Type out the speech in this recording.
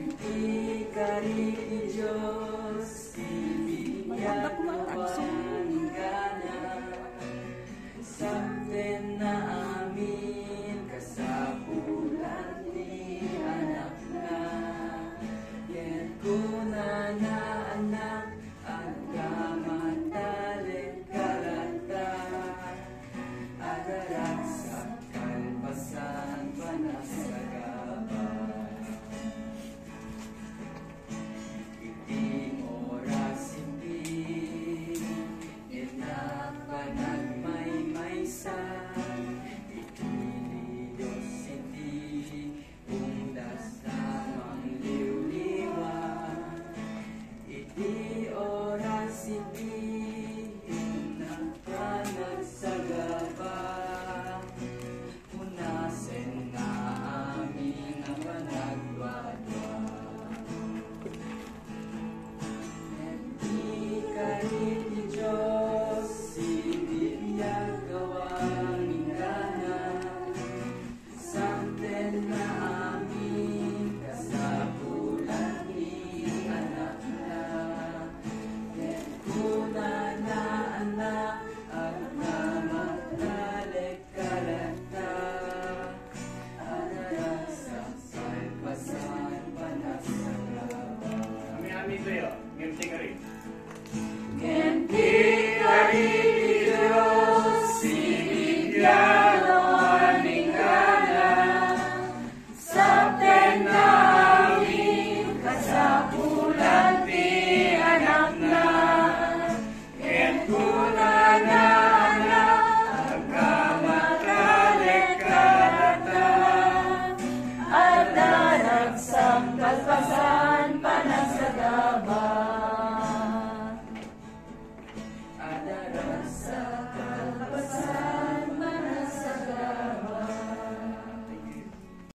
Di kari Diyos, ibigyan kawan gana, sabten na amin, kasapulan ni anak na, yen kuna na anak, agkamatalik karata, agarak sa kalpasan panasagaba. Di oras hindi nagpanagsagaba, punasin na amin ang panagwadwa. Di karit ni Diyos, ibigyan gawang ingana, samten na amin, kasapulan ni anak na. Kuna na anak, at namatalik karata, agarak sa kalpasan panasagaba. Ami-ami sa'yo.